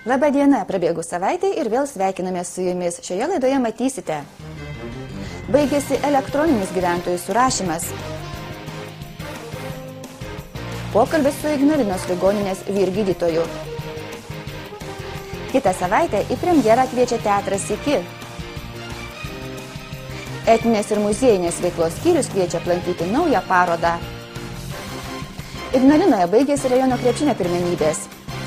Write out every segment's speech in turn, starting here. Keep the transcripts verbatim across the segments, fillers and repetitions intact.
Labą dieną, prabėgus savaitę ir vėl sveikinamės su jumis. Šioje laidoje matysite. Baigėsi elektroninis gyventojų surašymas. Pokalbis su Ignalinos ligoninės vyrgydytoju. Kitą savaitę į premjerą kviečia teatras Iki. Etninės ir muziejinės veiklos skyrius kviečia aplankyti naują parodą. Ignalinoje baigėsi rajono krepšinio pirmenybės.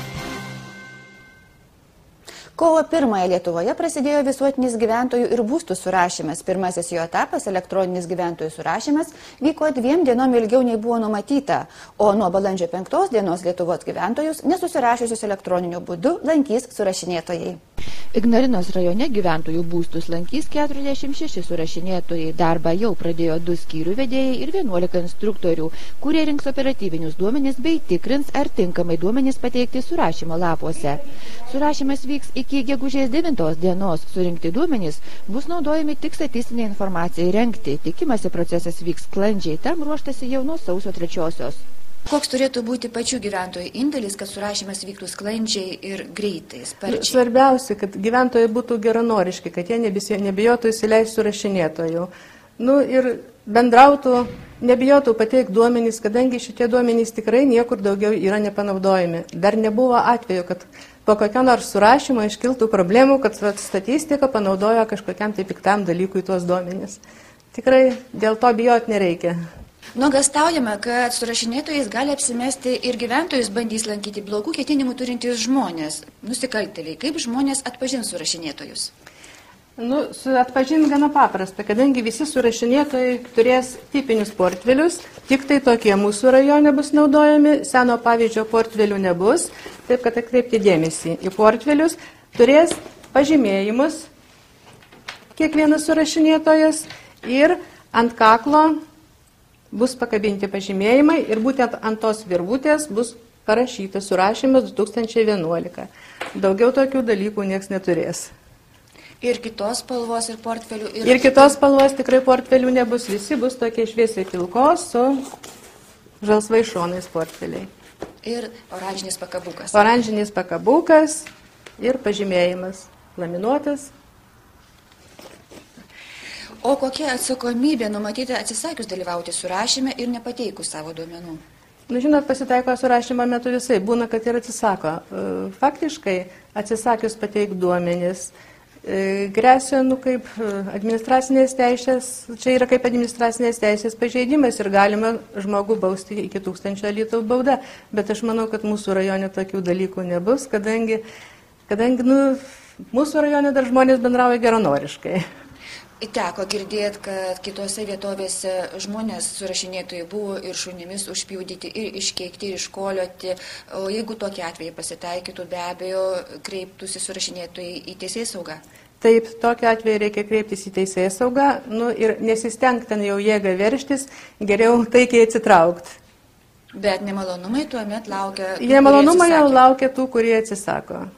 Kovo pirmąją Lietuvoje prasidėjo visuotinis gyventojų ir būstų surašymas. Pirmasis jo etapas, elektroninis gyventojų surašymas, vyko dviem dienom ilgiau nei buvo numatyta, o nuo balandžio penktos dienos Lietuvos gyventojus nesusirašiusius elektroniniu būdu lankys surašinėtojai. Ignalinos rajone gyventojų būstus lankys keturiasdešimt šeši surašinėtojai. Darbą jau pradėjo du skyrių vedėjai ir vienuolika instruktorių, kurie rinks operatyvinius duomenis bei tikrins, ar tinkamai duomenys pateikti surašymo lapuose. Surašymas vyks iki gegužės devintos dienos. Surinkti duomenys bus naudojami tik statistinė informacijai rengti. Tikimasi procesas vyks sklandžiai, tam ruoštasi jau nuo sausio trečiosios. Koks turėtų būti pačių gyventojų indėlis, kad surašymas vyktų sklandžiai ir greitai, sparčiai? Svarbiausia, kad gyventojai būtų geranoriški, kad jie nebijotų įsileisti surašinėtojų. Nu ir bendrautų, nebijotų pateikti duomenys, kadangi šitie duomenys tikrai niekur daugiau yra nepanaudojami. Dar nebuvo atveju, kad po kokio nors surašymo iškiltų problemų, kad statistika panaudojo kažkokiam tai piktam dalykui tuos duomenys. Tikrai dėl to bijot nereikia. Nuogastaujame, kad surašinėtojais gali apsimesti ir gyventojus bandys lankyti blogų ketinimų turintys žmonės, nusikaltėliai. Kaip žmonės atpažins surašinėtojus? Nu, atpažinti gana paprasta, kadangi visi surašinėtojai turės tipinius portfelius, tik tai tokie mūsų rajone bus naudojami, seno pavyzdžio portfelių nebus, taip kad atkreipti dėmesį į portfelius, turės pažymėjimus kiekvienas surašinėtojas ir ant kaklo bus pakabinti pažymėjimai ir būtent ant tos virvutės bus parašyta surašymas du tūkstančiai vienuolika. Daugiau tokių dalykų nieks neturės. Ir kitos spalvos ir portfelių? Ir, ir kitos spalvos tikrai portfelių nebus. Visi bus tokie šviesiai pilkos su žalsvai šonais portfeliai. Ir oranžinis pakabukas. Oranžinis pakabukas ir pažymėjimas laminuotas. O kokia atsakomybė numatyta atsisakius dalyvauti surašyme ir nepateikus savo duomenų? Nu, žinot, pasitaiko surašymo metu visai. Būna, kad ir atsisako. Faktiškai atsisakius pateikti duomenis, gresia, nu, kaip administracinės teisės, čia yra kaip administracinės teisės pažeidimas ir galima žmogų bausti iki tūkstančio litų bauda. Bet aš manau, kad mūsų rajone tokių dalykų nebus, kadangi, kadangi nu, mūsų rajone dar žmonės bendrauja geranoriškai. Teko girdėti, kad kitose vietovėse žmonės surašinėtojai buvo ir šunimis užpjūdyti, ir iškeikti, ir iškolioti. O jeigu tokie atvejai pasitaikytų, be abejo, kreiptųsi surašinėtojai į teisėsaugą? Taip, tokiu atveju reikia kreiptis į teisėsaugą, nu, ir nesistengti ten jau jėgą verštis, geriau taikiai atsitraukti. Bet nemalonumai tuomet laukia... Jie malonumai jau laukia tų, kurie atsisako.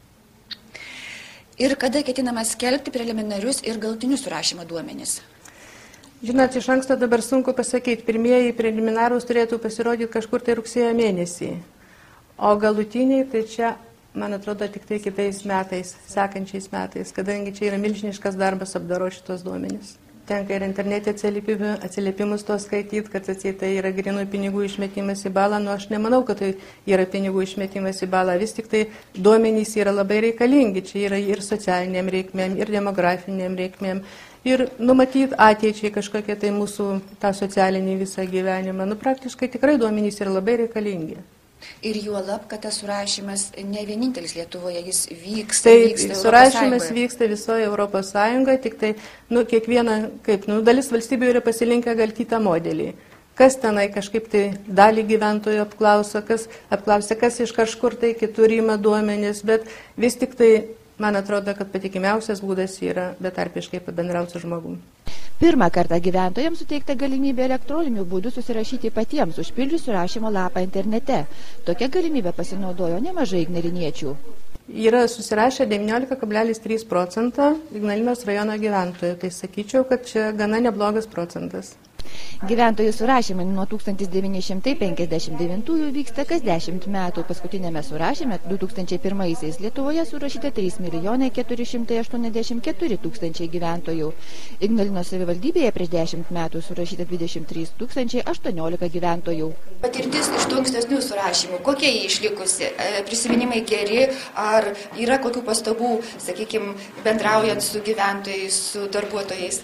Ir kada ketinama skelbti preliminarius ir galutinius surašymo duomenis? Žinot, iš anksto dabar sunku pasakyti. Pirmieji preliminarūs turėtų pasirodyti kažkur tai rugsėjo mėnesį. O galutiniai tai čia, man atrodo, tik tai kitais metais, sekančiais metais, kadangi čia yra milžiniškas darbas apdaro šitos duomenis. Tenka ir internete atsiliepimus to skaityti, kad tai yra grinų pinigų išmetimas į balą. Nu, aš nemanau, kad tai yra pinigų išmetimas į balą. Vis tik tai duomenys yra labai reikalingi. Čia yra ir socialiniam reikmėm, ir demografiniam reikmėm. Ir numatyti ateičiai kažkokie tai mūsų tą socialinį visą gyvenimą. Nu, praktiškai tikrai duomenys yra labai reikalingi. Ir juolab, kad tas surašymas ne vienintelis Lietuvoje, jis vyksta, tai vyksta surašymas vyksta visoje Europos Sąjungoje, tik tai, nu, kiekviena, kaip, nu, dalis valstybių yra pasilinkę gal kitą modelį. Kas tenai kažkaip tai dalį gyventojų apklauso, kas apklausia, kas iš kažkur tai kitur ima duomenis, bet vis tik tai, man atrodo, kad patikimiausias būdas yra betarpiškai pabendrauti su žmogum. Pirmą kartą gyventojams suteikta galimybė elektroniniu būdu susirašyti patiems, užpildžius surašymo lapą internete. Tokia galimybė pasinaudojo nemažai ignaliniečių. Yra susirašę devyniolika kablelis trys procento Ignalinos rajono gyventojų. Tai sakyčiau, kad čia gana neblogas procentas. Gyventojų surašymai nuo tūkstantis devyni šimtai penkiasdešimt devintųjų vyksta kas dešimt metų. Paskutinėme surašyme du tūkstančiai pirmaisiais Lietuvoje surašyta trys milijonai keturi šimtai aštuoniasdešimt keturi tūkstančiai gyventojų. Ignalinos savivaldybėje prieš dešimt metų surašyta dvidešimt trys tūkstančiai aštuoniolika gyventojų. Patirtis iš tų ankstesnių surašymų, kokie jie išlikusi? Prisiminimai geri, ar yra kokių pastabų, sakykime, bendraujant su gyventojais, su darbuotojais?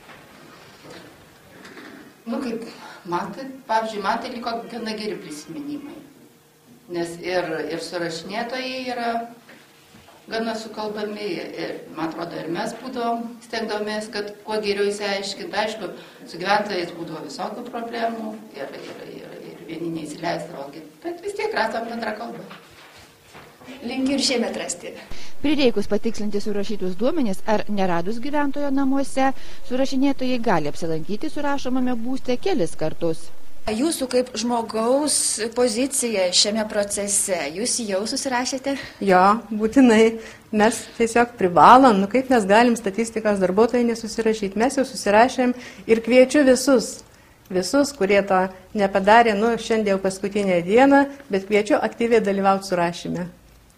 Nu, kaip, man tai, pavyzdžiui, man tai liko gana geri prisiminimai, nes ir, ir surašinėtojai yra gana sukalbami, ir, man atrodo, ir mes būdavom, stengdomės, kad kuo geriau įsiaiškinti. Aišku, su gyventojais būdavo visokių problemų ir, ir, ir, ir vieni neįsileisdavo, bet vis tiek rasam bendrą kalbą. Linkiu ir šiemet rasti. Prireikus patikslinti surašytus duomenis ar neradus gyventojo namuose, surašinėtojai gali apsilankyti surašomame būste kelis kartus. Jūsų kaip žmogaus pozicija šiame procese, jūs jau susirašėte? Jo, būtinai. Mes tiesiog privalom, nu kaip mes galim statistikos darbuotojai nesusirašyti. Mes jau susirašėm ir kviečiu visus. Visus, kurie to nepadarė, nu šiandien paskutinę dieną, bet kviečiu aktyviai dalyvauti surašyme.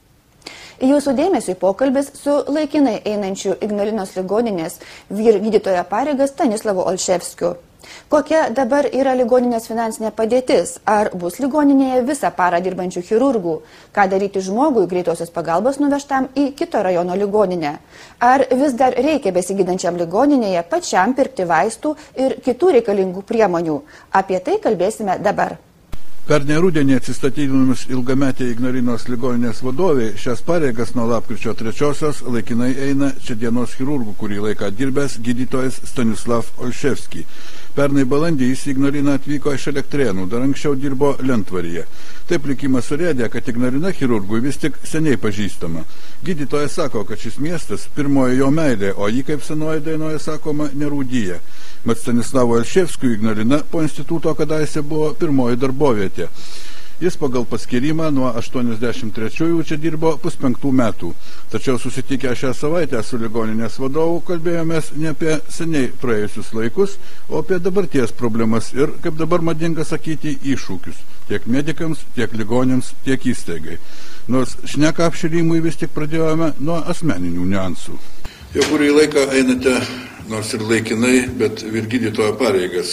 Jūsų dėmesio pokalbis su laikinai einančiu Ignalinos ligoninės vyr gydytojo pareigas Stanislavu Olševskiu. Kokia dabar yra ligoninės finansinė padėtis? Ar bus ligoninėje visą parą dirbančių chirurgų? Ką daryti žmogui greitosios pagalbos nuvežtam į kito rajono ligoninę? Ar vis dar reikia besigydančiam ligoninėje pačiam pirkti vaistų ir kitų reikalingų priemonių? Apie tai kalbėsime dabar. Pernai rudenį atsistatydinimus ilgametė Ignalinos ligoninės vadovė šias pareigas nuo lapkričio trečiosios laikinai eina čia dienos chirurgų, kurį laiką dirbęs gydytojas Stanislav Olševski. Pernai balandį jis į Ignaliną atvyko iš Elektrėnų, dar anksčiau dirbo Lentvaryje. Taip likimas surėdė, kad Ignalina chirurgui vis tik seniai pažįstama. Gydytojas sako, kad šis miestas pirmoji jo meilė, o jį, kaip senoji dainoje sakoma, nerūdyja. Mat Stanislavo Olševskiui Ignalina po instituto kadaise buvo pirmoji darbovietė. Jis pagal paskyrimą nuo aštuoniasdešimt trečiųjų čia dirbo puspenktų metų. Tačiau susitikę šią savaitę su ligoninės vadovu kalbėjomės ne apie seniai praėjusius laikus, o apie dabarties problemas ir, kaip dabar madinga sakyti, iššūkius. Tiek medikams, tiek ligonėms, tiek įstaigai. Nors šneką apšilimui vis tik pradėjome nuo asmeninių niuansų. Jau kurį laiką einate, nors ir laikinai, bet vyr gydytojo pareigas.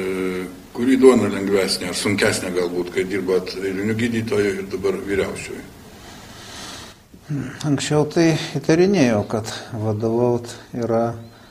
Kurį duona lengvesnė ar sunkesnė galbūt, kai dirbat eiliniu gydytoju ir dabar vyriausioju? Anksčiau tai įtarinėjau, kad vadovaut yra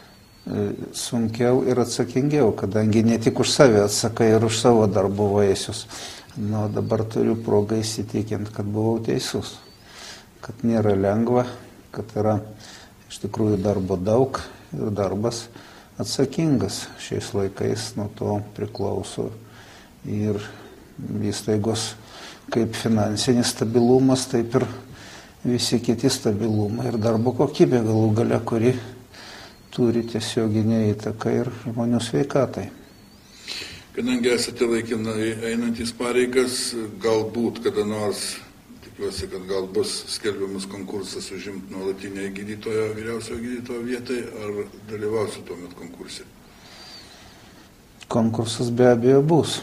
sunkiau ir atsakingiau, kadangi ne tik už save atsakai ir už savo darbo vaisius. Nu, dabar turiu progą įsitikinti, kad buvau teisus, kad nėra lengva, kad yra iš tikrųjų darbo daug ir darbas atsakingas šiais laikais, nuo to priklauso ir įstaigos kaip finansinis stabilumas, taip ir visi kiti stabilumai ir darbo kokybė galų gale, kuri turi tiesioginę įtaką ir žmonių sveikatai. Kadangi esate laikinai einantis pareigas, galbūt kada nors, tikiuosi, kad gal bus skelbiamas konkursas užimti nuolatinę gydytojo, vyriausiojo gydytojo vietai, ar dalyvausiu tuomet konkurse? Konkursas be abejo bus.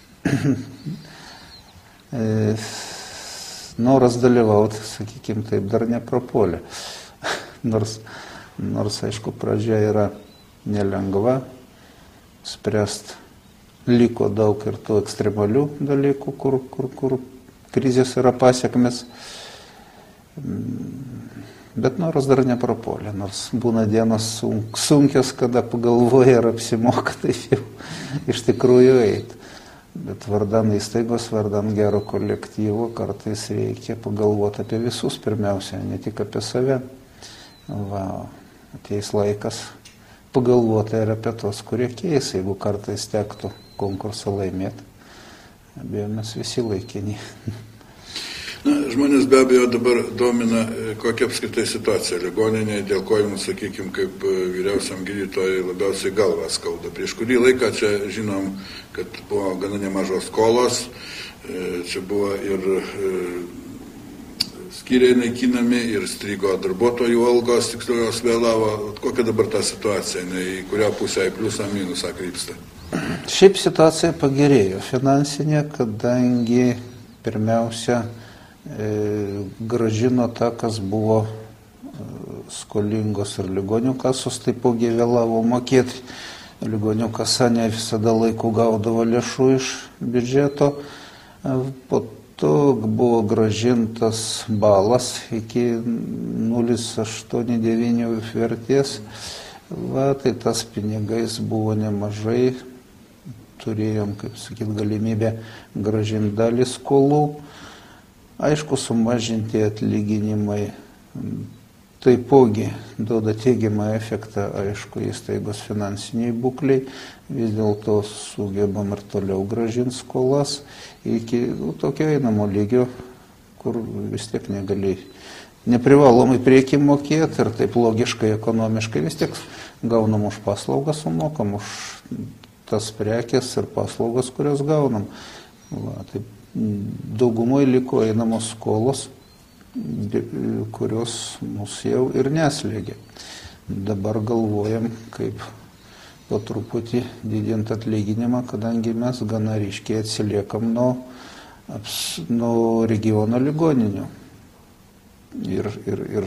e, noras dalyvauti, sakykime taip, dar neprapuolė. nors, nors, aišku, pradžia yra nelengva, spręst liko daug ir tų ekstremalių dalykų, kur, kur, kur krizės yra pasiekmes, bet noras dar neprapuolė, nors būna dienos sunk, sunkios, kada pagalvoja ir apsimoka, tai jau iš tikrųjų eiti. Bet vardan įstaigos, vardan gero kolektyvo kartais reikia pagalvoti apie visus pirmiausia, ne tik apie save. Va, ateis laikas pagalvoti ir apie tos, kurie keis, jeigu kartais tektų konkursą laimėti. Abejo, mes visi laikini. Na, žmonės be abejo dabar domina, kokia apskritai situacija ligoninėje, dėl ko jums, sakykime, kaip vyriausiam gydytojai labiausiai galvą skauda. Prieš kurį laiką čia žinom, kad buvo gana nemažos skolos, čia buvo ir skyriai naikinami, ir strigo darbuotojų algos, tiksliau jos vėlavo. Kokia dabar ta situacija, į kurią pusę į pliusą minusą krypsta? Šiaip situacija pagerėjo finansinė, kadangi pirmiausia e, gražino tą, kas buvo e, skolingos ir ligonių kasos, taipogi vėlavo mokėti. Ligonių kasa ne visada laiku gaudavo lėšų iš biudžeto. E, po to buvo gražintas balas iki nulis aštuoni devyni vertės. Va, tai tas pinigais buvo nemažai. Turėjom, kaip sakyt, galimybę gražinti dalį skolų. Aišku, sumažinti atlyginimai taipogi duoda teigiamą efektą, aišku, įstaigos finansiniai būkliai. Vis dėlto sugebam ir toliau gražinti skolas iki nu, tokio einamo lygio, kur vis tiek negali neprivalomai prieki mokėti ir taip logiškai, ekonomiškai vis tiek gaunam už paslaugą, sumokam už tas prekės ir paslaugos, kurios gaunam. Va, taip, daugumoje liko einamos skolos, kurios mus jau ir neslėgia. Dabar galvojam, kaip po truputį didinti atlyginimą, kadangi mes gana ryškiai atsiliekam nuo, nuo regiono ligoninių. Ir, ir, ir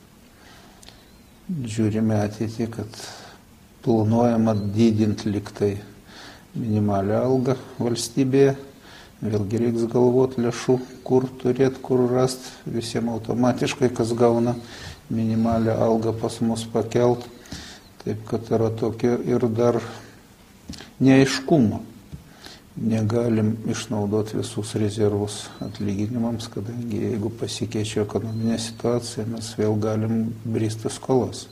žiūrime ateitį, kad planuojama didinti liktai minimalią algą valstybėje. Vėlgi reiks galvoti lėšų, kur turėti, kur rasti. Visiems automatiškai, kas gauna minimalią algą, pas mus pakelt. Taip, kad yra tokia ir dar neaiškumo. Negalim išnaudoti visus rezervus atlyginimams, kadangi jeigu pasikeičia ekonominė situacija, mes vėl galim bristi skolas.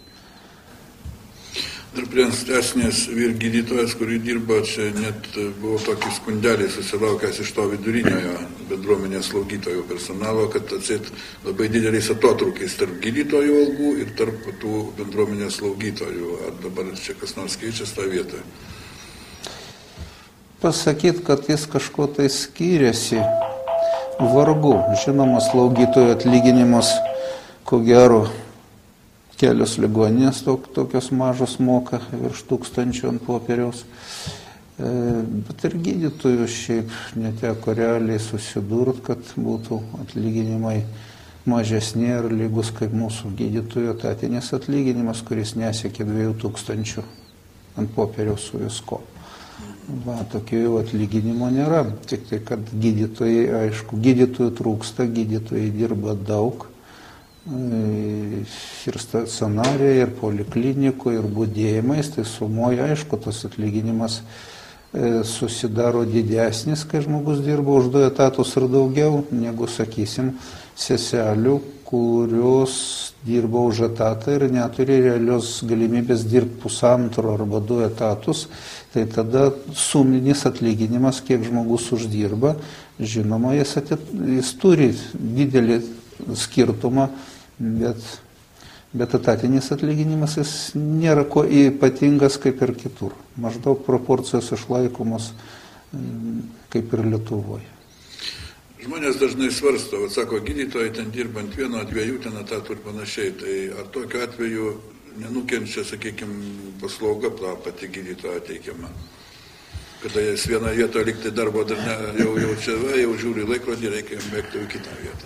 Dar prie ankstesnės vyr gydytojas, kuri dirba čia, net buvo tokį skundelį susilaukęs iš to viduriniojo bendruomenės slaugytojų personalo, kad atseit labai dideliais atotrūkiais tarp gydytojų algų ir tarp tų bendruomenės slaugytojų. Ar dabar čia kas nors keičiasi tą vietą? Pasakyti, kad jis kažko tai skyrėsi, vargu. Žinoma, slaugytojų atlyginimus, ko gero, kelios ligoninės tok, tokios mažos moka, virš tūkstančių ant popieriaus. E, bet ir gydytojų šiaip neteko realiai susidurt, kad būtų atlyginimai mažesni ir lygus kaip mūsų gydytojų etatinis atlyginimas, kuris nesiekia dviejų tūkstančių ant popieriaus su visko. Va, tokio jau atlyginimo nėra, tik tai, kad gydytojai, aišku, gydytojų trūksta, gydytojai dirba daug, ir stacionarijoje, ir poliklinikoje, ir budėjimais, tai sumoje, aišku, tas atlyginimas susidaro didesnis, kai žmogus dirba už du etatus ir daugiau, negu, sakysim, seselių, kurios dirba už etatą ir neturi realios galimybės dirbti pusantro arba du etatus, tai tada suminis atlyginimas, kiek žmogus uždirba, žinoma, jis, atit, jis turi didelį skirtumą, bet, bet etatinis atlyginimas jis nėra ko ypatingas kaip ir kitur. Maždaug proporcijos išlaikomos kaip ir Lietuvoje. Žmonės dažnai svarsto, vat, sako, gydytojai ten dirbant vieno, dviejų ten etatų ir panašiai. Tai ar tokiu atveju nenukenčia, sakykime, paslauga pati gydytojo teikiama? Kada jis vieną vietą likti darbo dar ne, jau, jau čia, va, jau žiūri laikrodį, reikia jam bėgti į kitą vietą.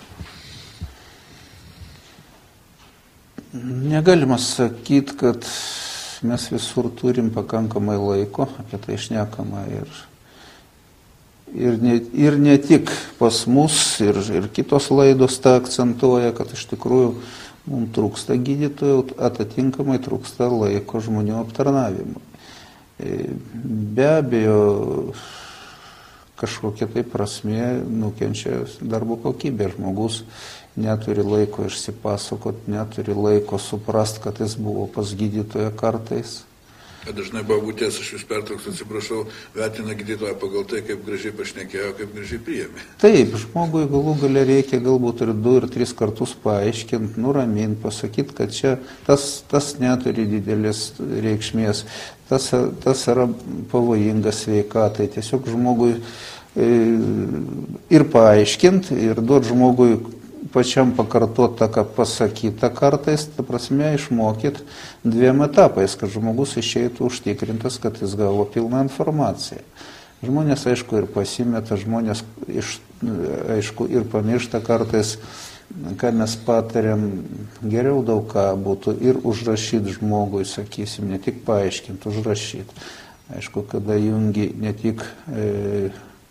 Negalima sakyti, kad mes visur turim pakankamai laiko, apie tai šnekama ir Ir ne, ir ne tik pas mus, ir, ir kitos laidos tą akcentuoja, kad iš tikrųjų mums trūksta gydytojų, atitinkamai trūksta laiko žmonių aptarnavimui. Be abejo, kažkokia tai prasmė nukenčia darbo kokybė. Žmogus neturi laiko išsipasakot, neturi laiko suprast, kad jis buvo pas gydytoją kartais. Dažnai buvo būties, aš jūs pertrauksiu, atsiprašau, vertina gydytoją pagal tai, kaip gražiai pašnekėjo, kaip gražiai priėmė. Taip, žmogui galų galia reikia galbūt ir du ir tris kartus paaiškinti, nuraminti, pasakyti, kad čia tas, tas neturi didelės reikšmės, tas, tas yra pavojingas sveikatai. Tiesiog žmogui e, ir paaiškinti, ir duoti žmogui pačiam pakartoti tą, ką pasakyta kartais, ta prasme, išmokyti dviem etapais, kad žmogus išeitų užtikrintas, kad jis gavo pilną informaciją. Žmonės, aišku, ir pasimeta, žmonės, iš, aišku, ir pamiršta kartais, ką mes patariam, geriau daug ką būtų ir užrašyti žmogui, sakysim, ne tik paaiškinti, užrašyti. Aišku, kada jungi ne tik e,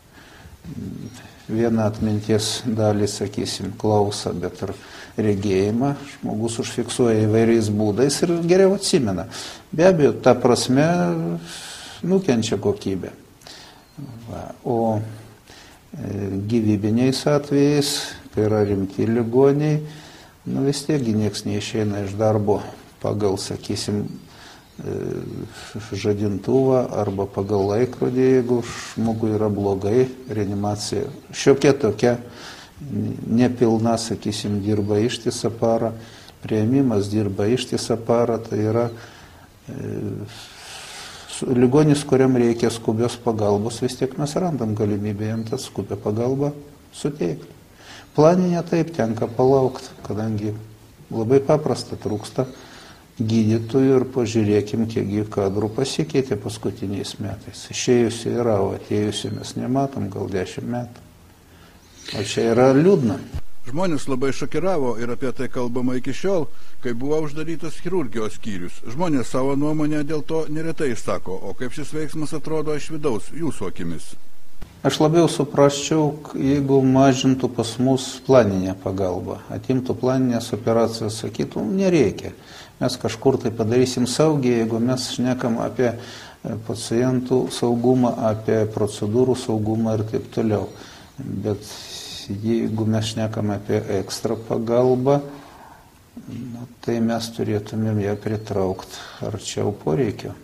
vieną atminties dalį, sakysim, klausą, bet ir regėjimą, žmogus užfiksuoja įvairiais būdais ir geriau atsimena. Be abejo, ta prasme nukenčia kokybė. Va, o e, gyvybiniais atvejais, kai yra rimti ligoniai, nu vis tiekgi nieks neišeina iš darbo pagal, sakysim, e, žadintuvą arba pagal laikrodį, jeigu žmogui yra blogai, reanimacija šiokia tokia, nepilna, sakysim, dirba ištisą parą, priėmimas dirba ištisą parą, tai yra e, ligonis, kuriam reikia skubios pagalbos, vis tiek mes randam galimybę jam tą skubią pagalbą suteikti. Planinė taip tenka palaukti, kadangi labai paprasta, trūksta gydytojų ir pažiūrėkim, kiekgi kadrų pasikeitė paskutiniais metais. Išėjusi yra, o atėjusi mes nematom, gal dešimt metų. O čia yra liūdna. Žmonės labai šokiravo ir apie tai kalbama iki šiol, kai buvo uždarytas chirurgijos skyrius. Žmonės savo nuomonę dėl to neretai išsako, o kaip šis veiksmas atrodo iš vidaus jūsų akimis? Aš labiau suprasčiau, jeigu mažintų pas mus planinę pagalbą, atimtų planinės operacijos, sakytų, nereikia. Mes kažkur tai padarysim saugiai, jeigu mes šnekam apie pacientų saugumą, apie procedūrų saugumą ir taip toliau. Bet jeigu mes šnekam apie ekstra pagalbą, nu, tai mes turėtumėm ją pritraukti arčiau poreikio.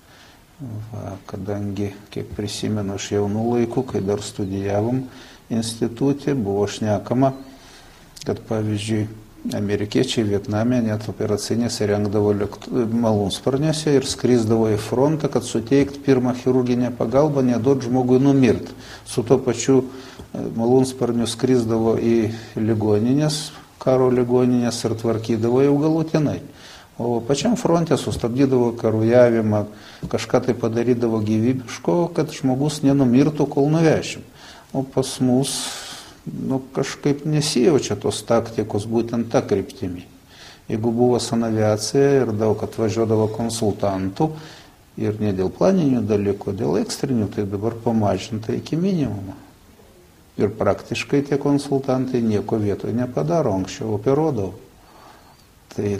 Va, kadangi, kiek prisimenu iš jaunų laikų, kai dar studijavom institutė, buvo šnekama, kad pavyzdžiui, amerikiečiai Vietname net operacinėse rengdavo malūnsparniuose ir skrisdavo į frontą, kad suteikti pirmą chirurginę pagalbą, neduot žmogui numirti. Su to pačiu malūnsparniu skrisdavo į ligoninės, karo ligoninės ir tvarkydavo jau galutinai. O pačiam fronte sustabdydavo karujavimą, kažką tai padarydavo gyvybiško, kad žmogus nenumirtų, kol nuvešim. O pas mus nu, kažkaip nesijaučia tos taktikos būtent tą kryptimį. Jeigu buvo sanaviacija ir daug atvažiuodavo konsultantų, ir ne dėl planinių dalykų, dėl ekstrinių, tai dabar pamažinta iki minimumo. Ir praktiškai tie konsultantai nieko vietoje nepadaro, anksčiau operuodavo. Tai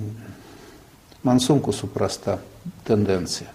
man sunku suprasta tendencija.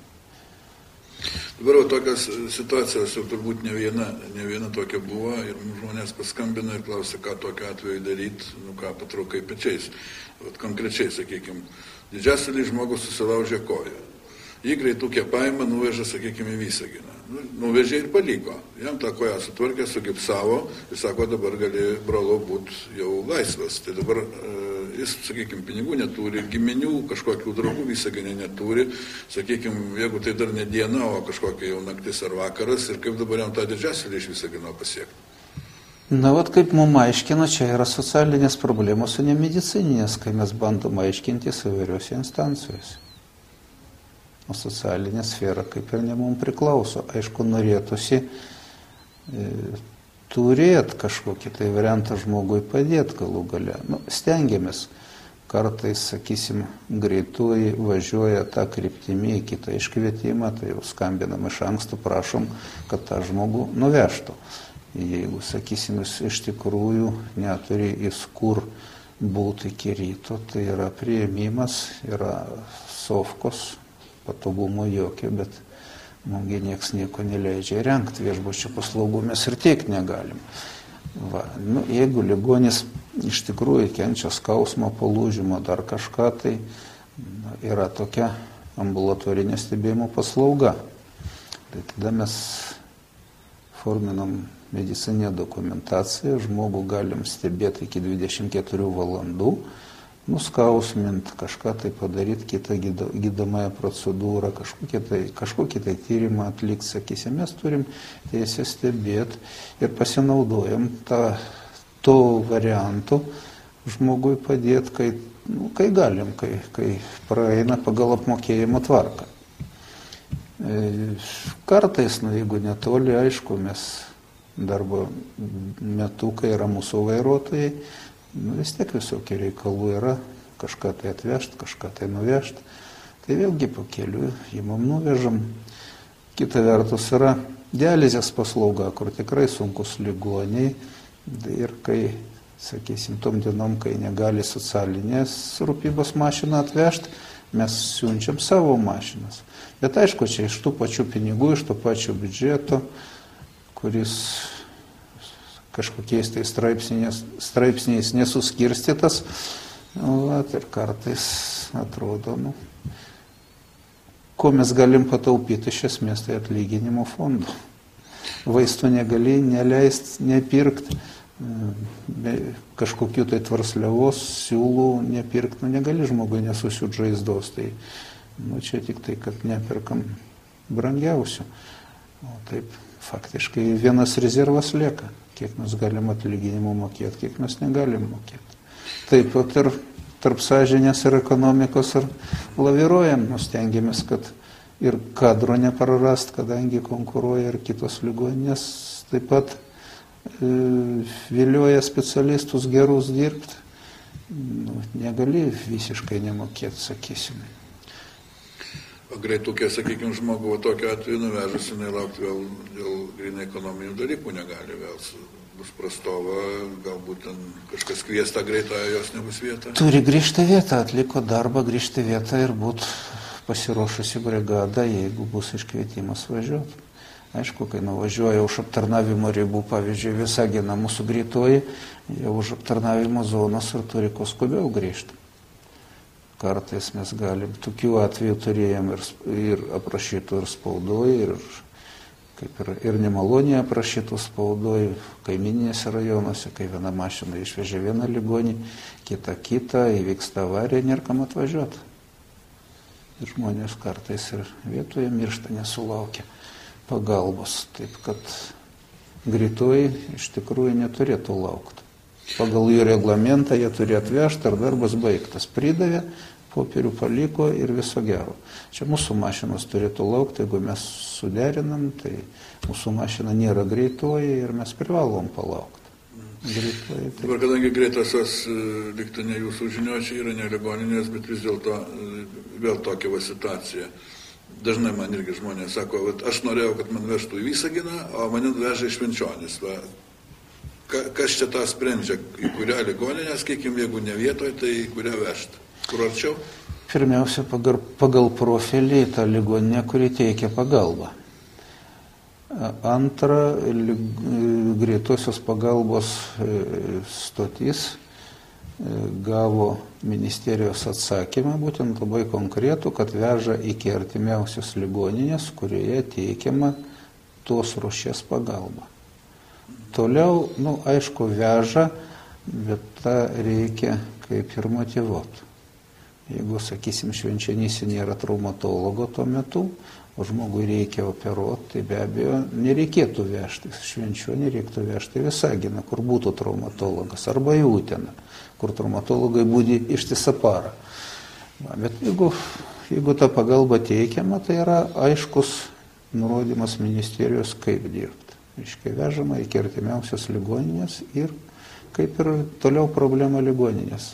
Dabar jau tokios situacijos jau turbūt ne viena, ne viena tokia buvo ir žmonės paskambina ir klausia, ką tokiu atveju daryti, nu ką patraukai pečiais. Vat konkrečiai, sakykime, didžiasalį žmogus susilaužė koją. Jį greitukė paima, nuveža, sakykime, į Visaginą. Nu, nuvežė ir paliko. Jam tą koją sutvarkė, sugipsavo ir sako, dabar gali brolo būti jau laisvas. Tai dabar e, jis, sakykime, pinigų neturi, giminių, kažkokių draugų Visaginė neturi. Sakykime, jeigu tai dar ne diena, o kažkokia jau naktis ar vakaras, ir kaip dabar jam tą didžiasalį iš Visagino pasiekti. Na, vat kaip mums aiškina, čia yra socialinės problemos, o ne medicininės, kai mes bandom aiškintis įvairiose instancijose. O socialinė sfera kaip ir ne mums priklauso. Aišku, norėtųsi e, turėti kažkokį tai variantą žmogui padėti galų gale. Nu, stengiamės. Kartais, sakysim, greitoji važiuoja tą kryptimį į kitą iškvietimą, tai jau skambinam iš anksto, prašom, kad tą žmogų nuvežtų. Jeigu, sakysim, jis iš tikrųjų neturi jis kur būti iki ryto, tai yra priėmimas, yra sofkos, patogumo jokio, bet mums nieks nieko neleidžia rengti, viešbučio paslaugų mes ir teikti negalim. Va, nu, jeigu ligonis iš tikrųjų kenčia skausmo, palūžimo, dar kažką, tai na, yra tokia ambulatorinė stebėjimo paslauga. Tai tada mes forminam medicinę dokumentaciją, žmogų galim stebėti iki dvidešimt keturių valandų, nuskausmint, kažką tai padaryti, kitą gydomąją procedūrą, kažkokį tai, kažkokį tai tyrimą atlikti, sakysim, mes turim teisę stebėti ir pasinaudojam tą, to variantų žmogui padėti, kai, nu, kai galim, kai, kai praeina pagal apmokėjimo tvarką. Kartais, nu, jeigu netoli, aišku, mes darbo metu, kai yra mūsų vairuotojai, nu, vis tiek visokių reikalų yra, kažką tai atvežti, kažką tai nuvežti. Tai vėlgi po keliu įmam nuvežam. Kita vertus yra dializės paslauga, kur tikrai sunkus ligoniai ir kai, sakysim, tom dienom, kai negali socialinės rūpybos mašiną atvežti, mes siunčiam savo mašinas. Bet aišku, čia iš tų pačių pinigų, iš tų pačių biudžeto, kuris kažkokiais tai straipsniais, straipsniais nesuskirstytas, nu, ir kartais atrodo, nu, ko mes galim pataupyti iš esmės, tai atlyginimo fondo. Vaistų negali neleisti, nepirkti, kažkokių tai tvarsliavos, siūlų nepirkti, nu, negali žmogui nesusiūt žaizdos. Tai, nu, čia tik tai, kad nepirkam brangiausių. O taip, faktiškai vienas rezervas lieka, kiek mes galim atlyginimų mokėti, kiek mes negalim mokėti. Taip pat ir tarp sąžinės ir ekonomikos ir laviruojam, nu, stengiamės, kad ir kadro neprarast, kadangi konkuruoja ir kitos ligoninės, taip pat e, vilioja specialistus gerus dirbti. Nu, negali visiškai nemokėti, sakysim. O greitukė, sakykime, žmogų tokio atveju nuvežus, jinai laukti vėl dėl grinai ekonominių dalykų negali, vėl bus prastova, galbūt ten kažkas kviesta greitą, jos nebus vieta. Turi grįžti vietą, atliko darbą, grįžti vietą ir būt pasiruošusi brigada, jeigu bus iškvietimas važiuoti. Aišku, kai nuvažiuoja už aptarnavimo ribų, pavyzdžiui, Visagino mūsų greitoji, jau už aptarnavimo zonos ir turi kuo skubiau grįžti. Kartais mes galim, tokių atvejų turėjom ir, ir aprašytų ir spaudoj, ir, kaip ir, ir nemaloniai aprašytų spaudoj, kaiminėse rajonuose, kai viena mašina išvežė vieną ligonį, kita kitą, įvyksta avarija, nėra kam atvažiuoti. Ir žmonės kartais ir vietoje miršta nesulaukia pagalbos, taip kad greitoji iš tikrųjų neturėtų laukti. Pagal jų reglamentą jie turi atvežti, ar darbas baigtas. Pridavė, popierių paliko ir viso gero. Čia mūsų mašinos turėtų laukti, jeigu mes suderinam, tai mūsų mašina nėra greitoji ir mes privalom palaukti. Greitoji, tai... Dabar, kadangi greitosios liktų ne jūsų žiniočiai, yra ne ligoninės, bet vis dėlto vėl tokia va situacija. Dažnai man irgi žmonės sako, aš norėjau, kad man vežtų į Visaginą, o mane veža iš Švenčionys. Va. Kas čia tą sprendžia, į kurią ligoninę, sakykim, jeigu ne vietoje, tai į kurią vežti? Kur arčiau? Pirmiausia, pagal, pagal profilį tą ligoninę, kuri teikia pagalbą. Antra, greitosios pagalbos stotys gavo ministerijos atsakymą, būtent labai konkretų, kad veža iki artimiausios ligoninės, kurioje teikiama tos rūšies pagalba. Toliau, nu, aišku, veža, bet tą reikia kaip ir motyvuoti. Jeigu, sakysim, Švenčionyse nėra traumatologo tuo metu, o žmogui reikia operuoti, tai be abejo nereikėtų vežti. Švenčionį reiktų vežti Visaginą, kur būtų traumatologas, arba į Uteną, kur traumatologai būdi ištisą parą. Bet jeigu, jeigu ta pagalba teikiama, tai yra aiškus nurodymas ministerijos, kaip dirbti. Iškai vežama iki artimiausios ligoninės ir kaip ir toliau problema ligoninės.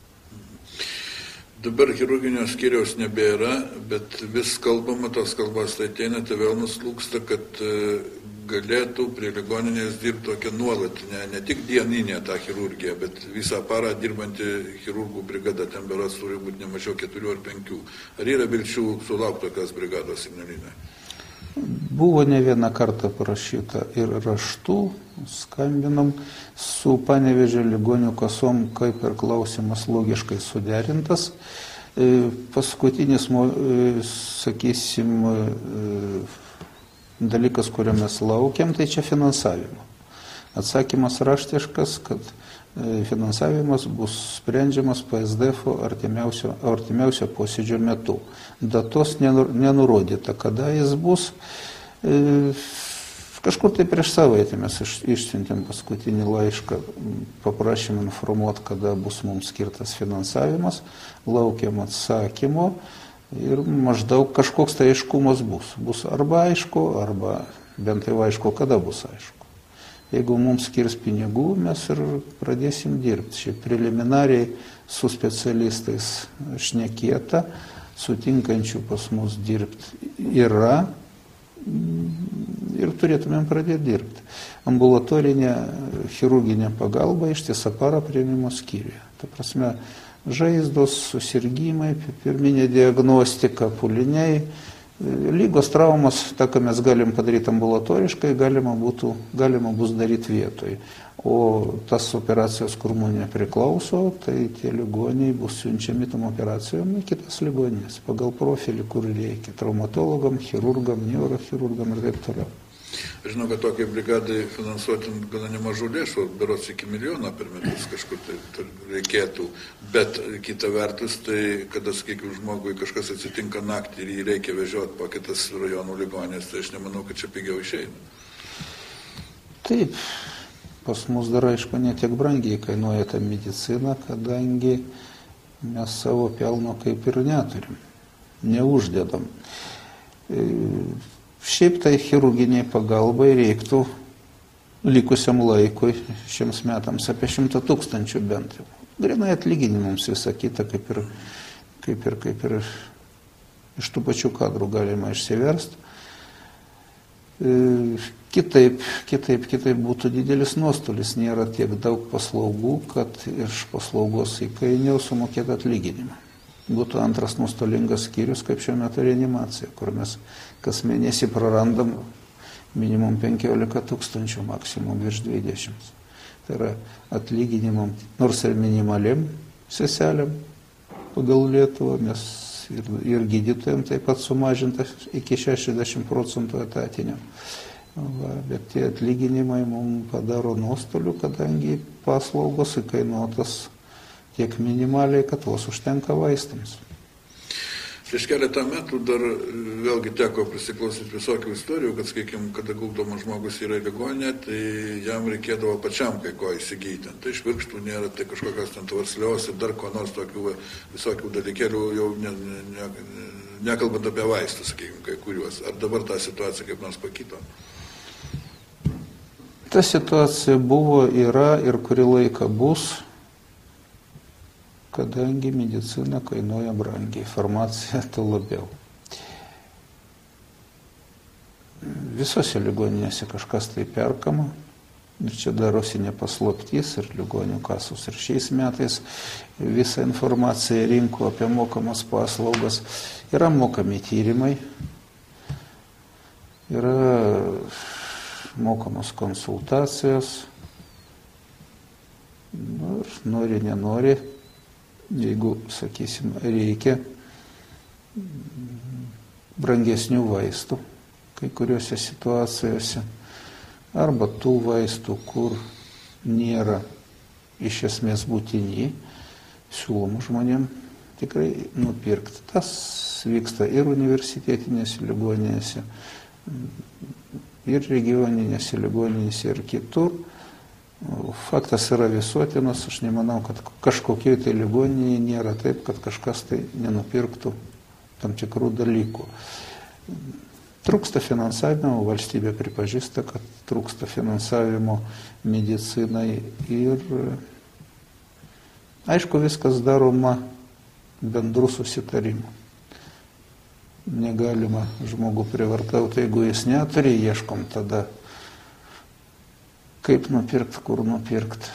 Dabar chirurginio skyriaus nebėra, bet vis kalbama, tos kalbos tai ateina, tai vėl nuslūksta, kad galėtų prie ligoninės dirbti tokia nuolatinė, ne tik dieninė ta chirurgija, bet visą parą dirbanti chirurgų brigada, ten berods turi būti ne mažiau keturių ar penkių. Ar yra vilčių sulaukti tokios brigados Ignalinoje? Buvo ne vieną kartą parašyta ir raštų, skambinom su Panevėžio ligonių kasom, kaip ir klausimas logiškai suderintas. Paskutinis, sakysim, dalykas, kurio mes laukiam, tai čia finansavimo. Atsakymas raštiškas, kad finansavimas bus sprendžiamas P S D F artimiausio, artimiausio posėdžio metu. Datos nenurodyta, kada jis bus. Kažkur tai prieš savaitę mes iš, išsiuntėm paskutinį laišką, paprašėm informuoti, kada bus mums skirtas finansavimas, laukiam atsakymo ir maždaug kažkoks tai aiškumas bus. Bus arba aišku, arba bent jau aišku, kada bus aišku. Jeigu mums skirs pinigų, mes ir pradėsim dirbti. Šiaip preliminariai su specialistais šnekėta, sutinkančių pas mus dirbti yra. Ir turėtumėm pradėti dirbti. Ambulatorinė chirurginė pagalba ištisa parą priėmimo skyriuje. Ta prasme, žaizdos, susirgymai, pirminė diagnostika, pūliniai, lygos traumas, tą, ką mes galim padaryti ambulatoriškai, galima, būtų, galima bus daryti vietoj. O tas operacijos, kur mums nepriklauso, tai tie ligoniai bus siunčiami tam operacijom į kitas ligonines, pagal profilį, kur reikia, traumatologam, chirurgam, neurochirurgam ir taip toliau. Žinau, kad tokiai brigadai finansuoti gana nemažų lėšų, berods iki milijono per metus kažkur tai reikėtų, bet kita vertus, tai kada, sakykime, žmogui kažkas atsitinka naktį ir jį reikia vežioti po kitas rajonų ligonės, tai aš nemanau, kad čia pigiau išeina. Taip. Pas mus dar, aišku, netiek brangiai kainuoja ta medicina, kadangi mes savo pelno kaip ir neturim, neuždedam. Šiaip tai chirurginiai pagalbai reiktų likusiam laikui šiems metams apie šimtą tūkstančių bent jau. Grinai atlyginimams visą kitą, kaip ir, kaip ir, kaip ir iš tų pačių kadrų galima išsiversti. Kitaip, kitaip, kitaip būtų didelis nuostolis, nėra tiek daug paslaugų, kad iš paslaugos įkainiau sumokėti atlyginimą. Būtų antras nuostolingas skyrius, kaip šiuo metu reanimacija, kur mes kas mėnesį prarandam minimum penkiolika tūkstančių, maksimum virš dvidešimt. Tai yra atlyginimam, nors ir minimaliam seselėm pagal Lietuvą, nes ir, ir gydytojams taip pat sumažinta iki šešiasdešimt procentų etatinio. Va, bet tie atlyginimai mums padaro nuostolių, kadangi paslaugos įkainuotas tiek minimaliai, kad vos užtenka vaistams. Prieš keletą metų dar vėlgi teko prisiklausyti visokių istorijų, kad, sakykime, kada guldomas žmogus yra ligoninė, tai jam reikėdavo pačiam kai ko įsigyti. Tai iš pirkštų nėra, tai kažkokios ten tvarslios ir dar ko nors tokių visokių dalykėlių, jau ne, ne, ne, nekalbant apie vaistus, sakykime, kai kuriuos. Ar dabar ta situacija kaip nors pakito? Ta situacija buvo, yra ir kurį laiką bus, kadangi medicina kainuoja brangiai, farmacija to labiau. Visose ligoninėse kažkas tai perkama, ir čia darosi nepaslaptys, ir ligonių kasos ir šiais metais visą informaciją rinko apie mokamas paslaugas. Yra mokami tyrimai, yra mokamos konsultacijos, nu, ir nori, nenori, jeigu, sakysim, reikia brangesnių vaistų kai kuriuose situacijose, arba tų vaistų, kur nėra iš esmės būtini, siūlom žmonėm tikrai nupirkti. Tas vyksta ir universitetinėse ligoninėse, ir regioninėse ligoninėse, ir kitur. Faktas yra visuotinas, aš nemanau, kad kažkokiai tai ligoninėje nėra taip, kad kažkas tai nenupirktų tam tikrų dalykų. Trūksta finansavimo, valstybė pripažįsta, kad trūksta finansavimo medicinai ir aišku, viskas daroma bendrų susitarimų. Negalima žmogų privartauti, jeigu jis neturi, ieškom tada, kaip nupirkti, kur nupirkti.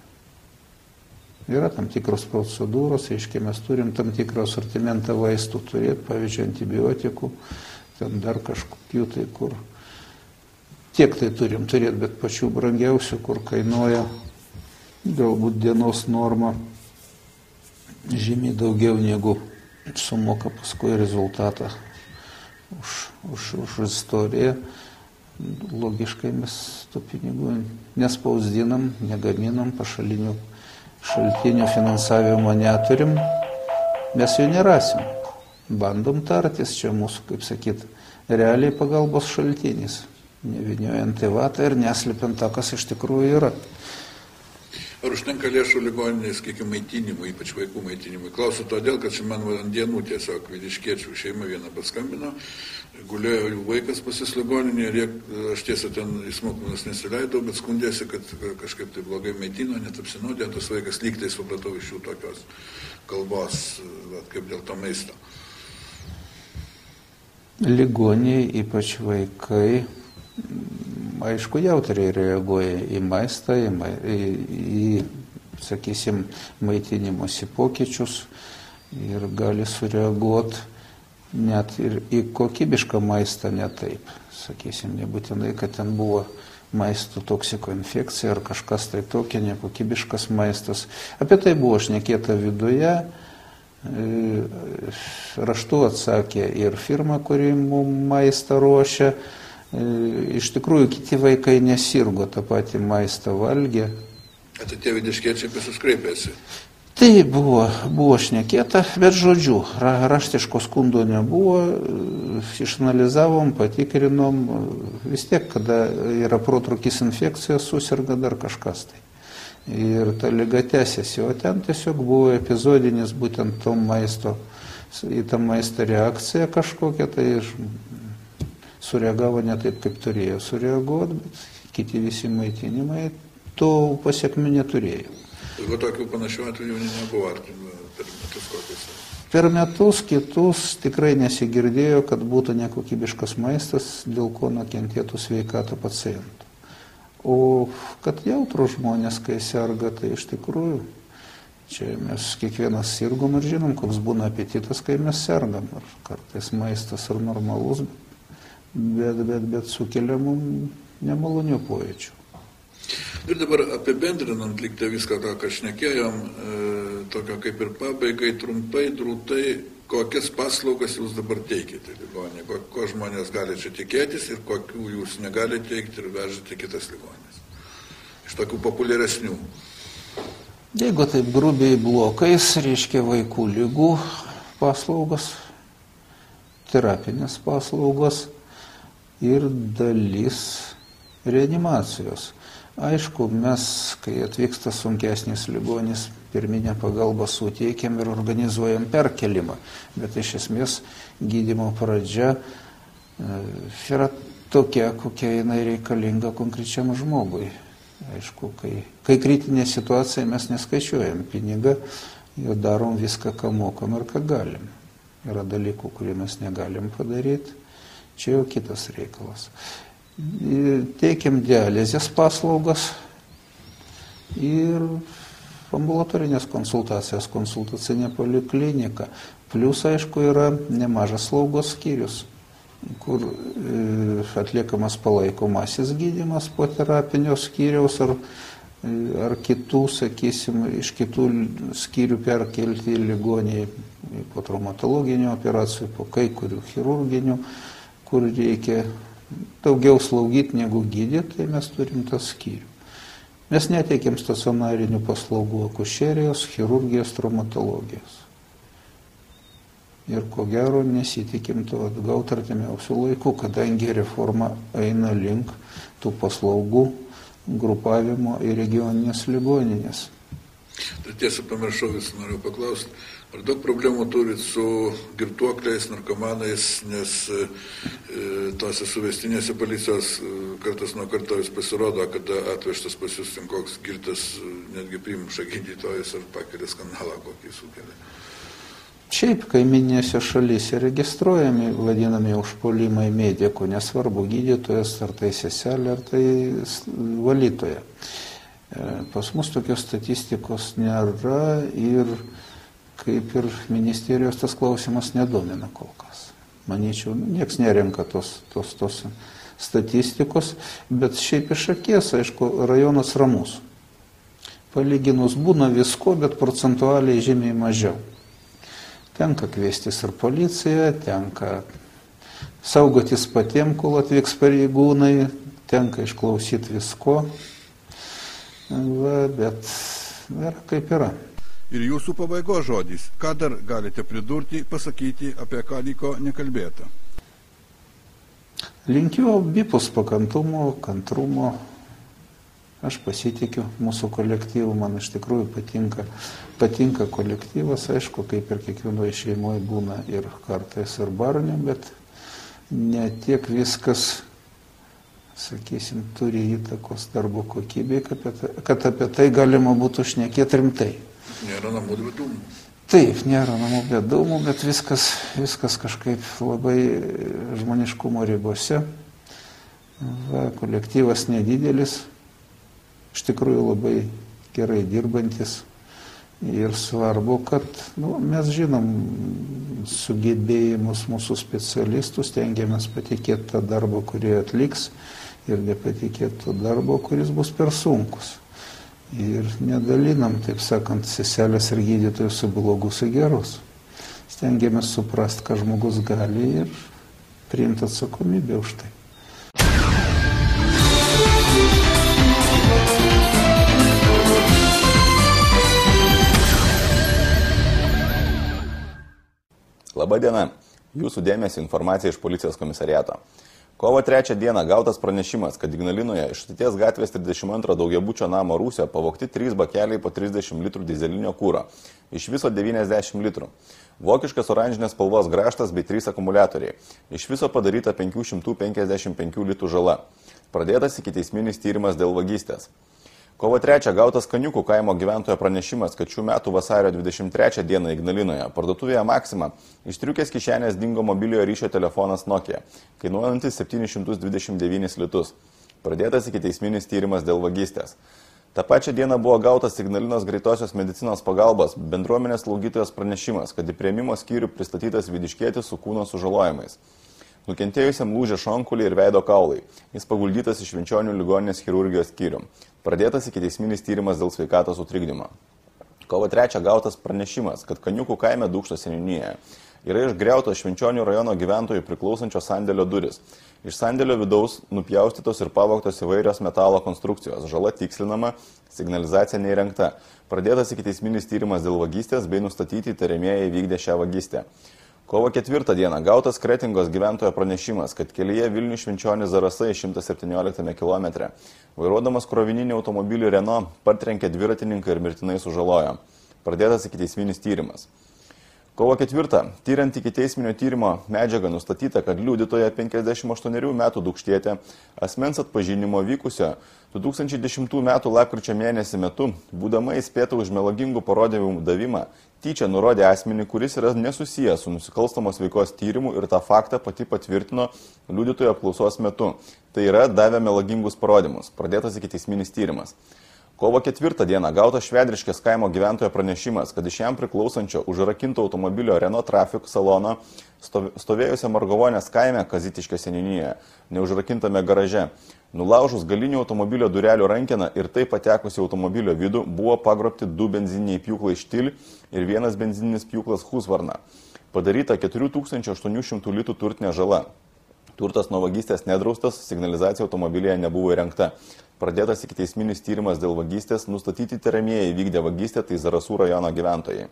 Yra tam tikros procedūros, aiškiai mes turim tam tikrą asortimentą vaistų turėti, pavyzdžiui, antibiotikų, ten dar kažkokių tai, kur tiek tai turim turėti, bet pačių brangiausių, kur kainuoja galbūt dienos norma žymiai daugiau negu sumoka paskui rezultatą už, už, už istoriją. Logiškai mes tų pinigų nespausdinam, negaminam, pašalinių šaltinių finansavimo neturim, mes jų nerasim. Bandom tartis, čia mūsų, kaip sakyt, realiai pagalbos šaltinis. neviniojant į vatą ir neslėpiant tą, kas iš tikrųjų yra. Ar užtenka lėšų ligoninės, kiek maitinimui, ypač vaikų maitinimui? Klausiu todėl, kad čia man ant dienų tiesiog Vidiškiečių šeima viena paskambino, gulėjo jų vaikas pasis ligoninėje ir jie, aš tiesa ten į smulkmenas nesileidau, bet skundėsi, kad kažkaip tai blogai maitino, net apsinodė, tas vaikas lyg tai supratau iš jų tokios kalbos, kaip dėl to maisto. Ligoniai, ypač vaikai, aišku, jautriai reaguoja į maistą, į, ma į, į sakysim, maitinimosi pokyčius ir gali sureaguoti net ir į kokybišką maistą ne taip. Sakysim, nebūtinai, kad ten buvo maisto toksiko infekcija ar kažkas tai tokia, nekokybiškas maistas. Apie tai buvo šnekėta viduje. Raštu atsakė ir firma, kuri mums maistą ruošia. Iš tikrųjų, kiti vaikai nesirgo, tą patį maistą valgė. Tai tie Vidiškiečiai pasiskreipėsi? Tai buvo, buvo šnekėta, bet žodžiu, ra, raštiško skundo nebuvo, išanalizavom, patikrinom, vis tiek, kada yra protrūkis infekcijos, susirga dar kažkas tai. Ir ta liga tęsiasi, o ten tiesiog buvo epizodinis būtent to maisto, į tą maistą reakcija kažkokia, tai sureagavo ne taip, kaip turėjo sureaguoti, bet kiti visi maitinimai to pasiekmių neturėjo. Jeigu tokių panašių atvejų nebuvo artimų per metus kokius? Per metus kitus tikrai nesigirdėjo, kad būtų nekokybiškas maistas, dėl ko nukentėtų sveikata pacientų. O kad jautrų žmonės, kai serga, tai iš tikrųjų, čia mes kiekvienas sirgom ir žinom, koks būna apetitas, kai mes sergam. Ar kartais maistas yra normalus, bet, bet, bet sukelia mums nemalonių pojūčių. Ir dabar apibendrinant lygtai viską, ką ką šnekėjom, e, tokio kaip ir pabaigai, trumpai, drūtai, kokias paslaugas jūs dabar teikite ligoninėje, ko, ko žmonės gali čia tikėtis ir kokių jūs negalite teikti ir vežate kitas ligoninės. Iš tokių populiaresnių. Jeigu taip grubiai blokais, reiškia vaikų lygų paslaugos, terapinės paslaugos ir dalis reanimacijos. Aišku, mes, kai atvyksta sunkesnis ligonis, pirminę pagalbą suteikiam ir organizuojam perkelimą, bet iš esmės gydymo pradžia yra tokia, kokia jinai reikalinga konkrečiam žmogui. Aišku, kai, kai kritinė situacija mes neskaičiuojam pinigą, jo darom viską, ką mokam ir ką galim. Yra dalykų, kurį mes negalim padaryti, čia jau kitas reikalas. Teikiam dializės paslaugas ir ambulatorinės konsultacijas, konsultacinė poliklinika. Plius, aišku, yra nemažas slaugos skyrius, kur atliekamas palaikomasis gydymas po terapinio skyriaus ar, ar kitų, sakysim, iš kitų skyrių perkelti ligoniai po traumatologinių operacijų, po kai kurių chirurginių, kur reikia daugiau slaugyti negu gydyti, tai mes turim tą skyrių. Mes neteikiam stacionarinių paslaugų akušerijos, chirurgijos, traumatologijos. Ir ko gero nesitikim to atgauti artimiausių laikų, kadangi reforma eina link tų paslaugų grupavimo į regioninės ligoninės. Tai tiesa, pamiršau vis, noriu paklausti, ar daug problemų turit su girtuokliais, narkomanais, nes e, tose suvestinėse policijos e, kartas nuo karto vis pasirodo, kad atvežtas pas jūs ten koks girtas netgi primuša gydytojas ar pakelia skandalą kokį sukelia. Šiaip kaiminėse šalyse registruojami vadinami užpuolimai medikų, nesvarbu gydytojas, ar tai seselė, ar tai valytoja. Pas mus tokios statistikos nėra ir kaip ir ministerijos tas klausimas nedomina kol kas. Manyčiau, nieks nerenka tos, tos, tos statistikos, bet šiaip iš akies, aišku, rajonas ramus. Palyginus būna visko, bet procentualiai žymiai mažiau. Tenka kviestis ir policiją, tenka saugotis patiem, kol atvyks pareigūnai, tenka išklausyti visko. Va, bet yra kaip yra. Ir jūsų pabaigos žodis, ką dar galite pridurti, pasakyti, apie ką liko nekalbėta? Linkiu abipus pakantumo, kantrumo. Aš pasitikiu mūsų kolektyvu, man iš tikrųjų patinka, patinka kolektyvas, aišku, kaip ir kiekvienoje šeimoje būna ir kartais ir barnių, bet ne tiek viskas, sakysim, turi įtakos darbo kokybei, kad apie, kad apie tai galima būtų šnekėti rimtai. Nėra namų be dūmų. Taip, nėra namų be dūmų, bet viskas, viskas kažkaip labai žmoniškumo ribose. Va, kolektyvas nedidelis. Iš tikrųjų labai gerai dirbantis ir svarbu, kad nu, mes žinom sugebėjimus mūsų specialistų, stengiamės patikėti tą darbą, kurį atliks ir nepatikėti to darbo, kuris bus per sunkus. Ir nedalinam, taip sakant, seselės ir gydytojus su blogus ir gerus. Stengiamės suprasti, ką žmogus gali ir priimti atsakomybę už tai. Labadiena. Jūsų dėmesio informacija iš policijos komisariato. Kovo trečią dieną gautas pranešimas, kad Ignalinoje iš Stoties gatvės trisdešimt antro daugiabučio namo rūsio pavogti trys bakeliai po trisdešimt litrų dizelinio kuro. Iš viso devyniasdešimt litrų. Vokiškas oranžinės spalvos grąžtas bei trys akumuliatoriai. Iš viso padaryta penkių šimtų penkiasdešimt penkių litrų žala. Pradėtas ikiteisminis tyrimas dėl vagystės. Kovo trečią gautas Kaniukų kaimo gyventojo pranešimas, kad šių metų vasario dvidešimt trečią dieną Ignalinoje parduotuvėje Maxima iš triukės kišenės dingo mobiliojo ryšio telefonas Nokia, kainuojantis septynis šimtus dvidešimt devynis litus. Pradėtas ikiteisminis tyrimas dėl vagystės. Ta pačia diena buvo gautas Ignalinos greitosios medicinos pagalbos bendruomenės slaugytojos pranešimas, kad į priėmimo skyrių pristatytas vyriškietis su kūno sužalojimais. Nukentėjusiam lūžė šonkulį ir veido kaulai. Jis paguldytas į Švenčionių ligoninės chirurgijos skyrių. Pradėtas ikiteisminis tyrimas dėl sveikatos sutrikdymo. Kovo trečią gautas pranešimas, kad Kaniukų kaime Dūkšto seniūnijoje yra išgriautos Švenčionių rajono gyventojų priklausančio sandėlio duris. Iš sandėlio vidaus nupjaustytos ir pavogtos įvairios metalo konstrukcijos. Žala tikslinama, signalizacija neįrengta. Pradėtas ikiteisminis tyrimas dėl vagystės bei nustatyti įtariamieji vykdė šią vagystę. Kovo ketvirtą dieną gautas Kretingos gyventojo pranešimas, kad kelyje Vilnių Švenčionys Zarasai šimtas septynioliktame kilometre vairuodamas krovininį automobilį Renault partrenkė dviratininką ir mirtinai sužalojo. Pradėtas ikiteisminis tyrimas. Kovo ketvirtą, tyrant ikiteisminio tyrimo medžiagą nustatyta, kad liudytoja penkiasdešimt aštuonerių metų Dūkštietė asmens atpažinimo vykusio du tūkstančiai dešimtų metų lapkričio mėnesį metu, būdama įspėta už melagingų parodymų davimą, tyčia nurodė asmenį, kuris yra nesusijęs su nusikalstamos veikos tyrimu ir tą faktą pati patvirtino liudytojo apklausos metu. Tai yra davė melagingus parodymus. Pradėtas ikiteisminis tyrimas. Kovo ketvirtą dieną gautas Švedriškės kaimo gyventojo pranešimas, kad iš jam priklausančio užrakinto automobilio Renault Traffic salono stovėjusio Margovonės kaime Kazitiškio seniūnijoje, neužrakintame garaže, nulaužus galinio automobilio durelių rankeną ir taip patekusi automobilio vidų buvo pagrobti du benzininiai pjūklai Štil ir vienas benzininis pjūklas Husvarna. Padaryta keturių tūkstančių aštuonių šimtų litų turtinė žala. Turtas nuo vagystės nedraustas, signalizacija automobilyje nebuvo įrengta. Pradėtas ikiteisminis tyrimas dėl vagystės, nustatyti įtariamieji vykdė vagystę, tai Zarasų rajono gyventojai.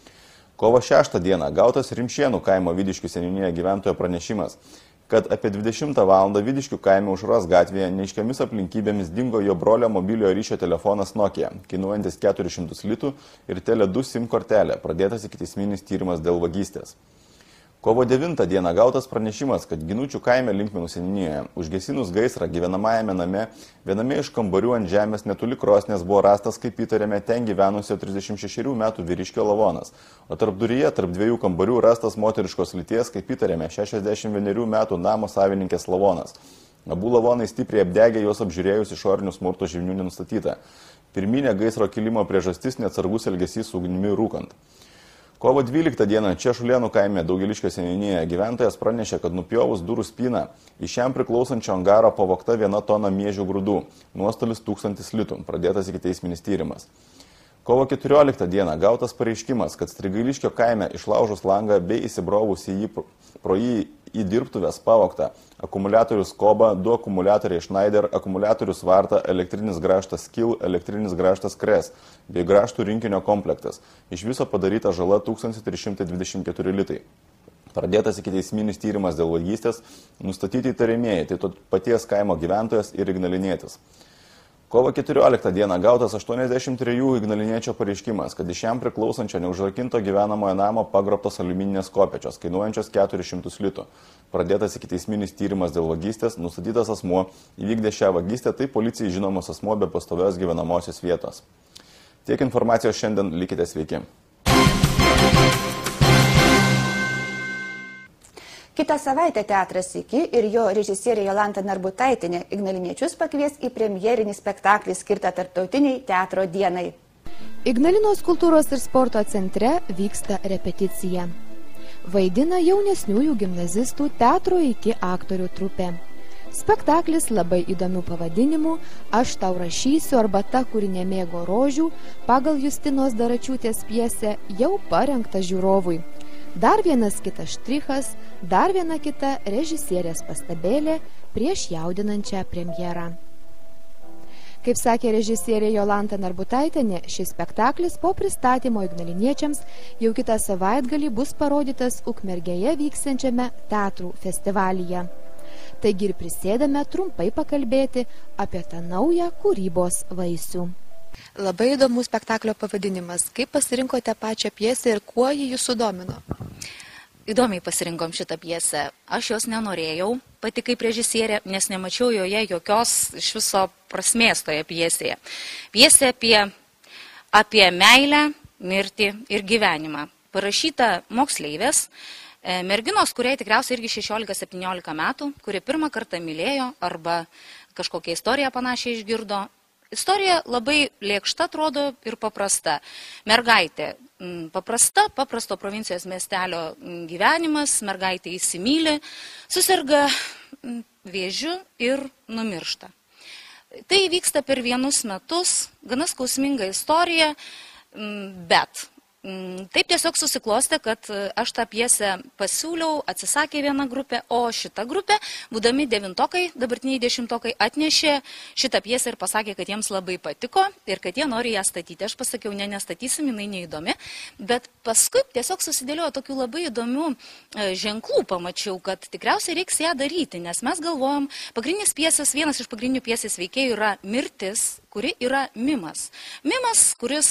Kovo šeštą dieną gautas Rimšienų kaimo Vidiškių seniūnijoje gyventojo pranešimas, kad apie dvidešimtą valandą Vidiškių kaime Aušros gatvėje neaiškiamis aplinkybėmis dingo jo brolio mobiliojo ryšio telefonas Nokia, kainuojantis keturis šimtus litų ir Tele du SIM kortelė. Pradėtas ikiteisminis tyrimas dėl vagystės. Kovo devintą dieną gautas pranešimas, kad Ginučių kaime Linkmenų seniūnijoje užgesinus gaisrą gyvenamajame name, viename iš kambarių ant žemės netoli krosnės buvo rastas, kaip įtariame, ten gyvenusio trisdešimt šešerių metų vyriškio lavonas, o tarp duryje, tarp dviejų kambarių rastas moteriškos lyties, kaip įtariame, šešiasdešimt vienerių metų namo savininkės lavonas. Abu lavonai stipriai apdegė, juos apžiūrėjus išorinių smurto žymių nenustatyta. Pirminė gaisro kilimo priežastis neatsargus elgesys su ugnimi rūkant. Kovo dvyliktą dieną Češulėnų kaime Daugeliškio seniūnijoje gyventojas pranešė, kad nupjovus durų spyną iš jam priklausančio angaro pavogta viena tona miežių grūdų, nuostolis tūkstantis litų, pradėtas ikiteisminis tyrimas. Kovo keturioliktą dieną gautas pareiškimas, kad Strigailiškio kaime išlaužus langą bei įsibrovus į jį pro jį į dirbtuvės pavogta akumuliatorius Koba, du akumuliatoriai Schneider, akumuliatorius Varta, elektrinis grąžtas Skill, elektrinis grąžtas Kres bei grąžtų rinkinio komplektas. Iš viso padaryta žala tūkstantis trys šimtai dvidešimt keturi litai. Pradėtas ikiteisminis tyrimas dėl vagystės, nustatyti įtariamieji, tai to paties kaimo gyventojas ir ignalinietis. Kovo keturioliktą dieną gautas aštuoniasdešimt trejų ignaliniečio pareiškimas, kad iš jam priklausančio neužrakinto gyvenamojo namo pagrobtos aliumininės kopėčios, kainuojančios keturis šimtus litų. Pradėtas ikiteisminis tyrimas dėl vagystės, nustatytas asmuo, įvykdė šią vagystę, tai policijai žinomas asmuo be pastovios gyvenamosios vietos. Tiek informacijos šiandien, likite sveiki. Kitą savaitę teatras Iki ir jo režisierė Jolanta Narbutaitinė ignaliniečius pakvies į premjerinį spektaklį skirtą tarptautiniai teatro dienai. Ignalinos kultūros ir sporto centre vyksta repeticija. Vaidina jaunesniųjų gimnazistų teatro Iki aktorių trupė. Spektaklis labai įdomių pavadinimų Aš tau rašysiu arba Ta, kuri nemėgo rožių pagal Justinos Daračiūtės pjesę jau parengta žiūrovui. Dar vienas kitas štrichas, dar viena kita režisierės pastabėlė prieš jaudinančią premjerą. Kaip sakė režisierė Jolanta Narbutaitinė, šis spektaklis po pristatymo ignaliniečiams jau kitą savaitgalį bus parodytas Ukmergėje vyksiančiame teatrų festivalyje. Taigi ir prisėdame trumpai pakalbėti apie tą naują kūrybos vaisių. Labai įdomus spektaklio pavadinimas. Kaip pasirinkote pačią pjesę ir kuo ji jūs sudomino? Įdomiai pasirinkom šitą pjesę. Aš jos nenorėjau, pati kaip režisierė, nes nemačiau joje jokios iš viso prasmės toje pjesėje. Pjesė apie, apie meilę, mirtį ir gyvenimą. Parašyta moksleivės, merginos, kuriai tikriausiai irgi šešiolika septyniolika metų, kuri pirmą kartą mylėjo arba kažkokią istoriją panašiai išgirdo. Istorija labai lėkšta atrodo ir paprasta. Mergaitė paprasta, paprasto provincijos miestelio gyvenimas, mergaitė įsimyli, susirga vėžiu ir numiršta. Tai vyksta per vienus metus, gana skausminga istorija, bet taip tiesiog susiklostė, kad aš tą pjesę pasiūliau, atsisakė viena grupė, o šita grupė, būdami devintokai, dabartiniai dešimtokai, atnešė šitą pjesę ir pasakė, kad jiems labai patiko ir kad jie nori ją statyti. Aš pasakiau, ne, nestatysim, jinai neįdomi, bet paskui tiesiog susidėliojo tokių labai įdomių ženklų, pamačiau, kad tikriausiai reiks ją daryti, nes mes galvojom, pagrindinis pjesės, vienas iš pagrindinių pjesės veikėjų yra mirtis, kuri yra mimas. Mimas, kuris